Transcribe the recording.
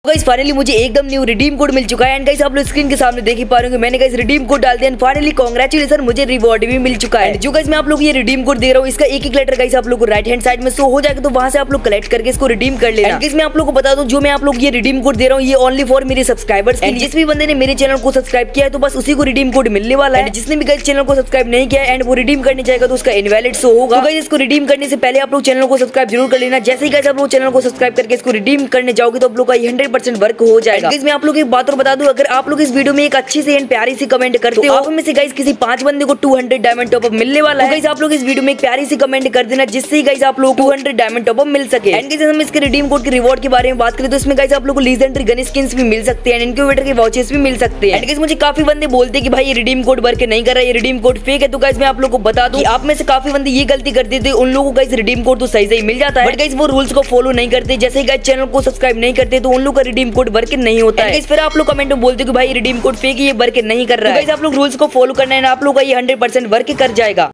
Guys finally मुझे एकदम new redeem code मिल चुका है एंड गाइस आप लोग स्क्रीन के सामने देख ही पा रहे हो कि मैंने गाइस रिडीम कोड डाल दिया एंड फाइनली कांग्रेचुलेशन मुझे रिवॉर्ड भी मिल चुका है। जो गाइस मैं आप लोग ये रिडीम कोड दे रहा हूँ इसका एक लेटर गाइस आप लोग को राइट हैंड साइड में शो हो जाएगा, तो वहां से आप लोग कलेक्ट करके इसको रिडीम कर लेना। गाइस मैं आप लोग को बता दूं जो मैं आप लोग ये रिडीम कोड दे रहा हूँ ये ओनली फॉर मेरे सब्सक्राइबर्स एंड जिस भी बंदे ने मेरे चैनल को सब्सक्राइब किया है तो बस उसी को रिडीम कोड मिलने वाला है। जिसने भी गाइस चैनल को सब्सक्राइब नहीं किया एंड वो रिडीम करने जाएगा तो उसका इनवैलिड शो होगा। तो गाइस इसको रिडीम करने से पहले आप लोग चैनल को सब्सक्राइब जरूर कर लेना। जैसे ही गाइस आप लोग चैनल को सब्सक्राइब करके इसको रिडीम करने जाओगे तो आप लोग का 100% वर्क हो जाएगा। गाइस मैं आप लोग एक बात और बता दूं, अगर आप लोग इस वीडियो में एक अच्छी सी एंड प्यारी सी कमेंट करते हो आप में से गाइस किसी 5 बंदे को 200 डायमंड टॉप अप मिलने वाला है। गाइस आप लोग इस वीडियो में एक प्यारी सी कमेंट कर देना जिससे गाइस आप लोग 200 डायमंड टॉप अप मिल सके। एंड गाइस हम इसके रिडीम कोड के रिवॉर्ड के बारे में बात करें तो इसमें गाइस आप लोग को लीजेंडरी गन स्किन्स भी मिल सकते हैं, इनक्यूबेटर के वाउचर्स भी मिल सकते हैं। एंड गाइस मुझे काफी बंदे बोलते हैं कि भाई ये रिडीम कोड वर्क नहीं कर रहा है, ये रिडीम कोड फेक है। तो गाइस मैं आप लोग को बता दूं आप में से काफी बंदे ये गलती करते थे, उन लोगों को गाइस रिडीम कोड तो सही मिल जाता है बट गाइस वो रूल्स को फॉलो नहीं करते। जैसे ही गाइस चैनल को सब्सक्राइब नहीं करते तो उन लोगों का रिडीम कोड वर्क नहीं होता है। फिर आप लोग कमेंट में बोलते हो कि भाई रिडीम कोड फेक है, ये वर्क नहीं कर रहा है। तो गाइस आप लोग रूल्स को फॉलो करना है ना, आप लोग का ये 100% वर्क कर जाएगा।